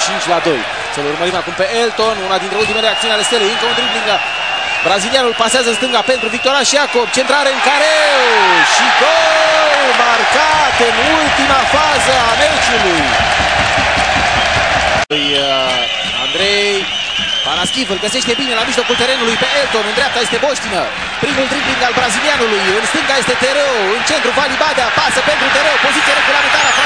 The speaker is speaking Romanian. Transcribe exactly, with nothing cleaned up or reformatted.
cinci la doi. Să-l urmărim acum pe Elton, una dintre ultimele acțiuni ale Stelei, încă un dribbling. Brazilianul pasează stânga pentru Victoraș Iacob, centrare în careu și gol marcat în ultima fază a meciului. Andrei Panaschiv îl găsește bine la mijlocul terenului pe Elton, în dreapta este Boștină. Primul dribbling al brazilianului, în stânga este Tereu, în centru Vali Badea, pasă pentru Tereu, poziție regulamentară.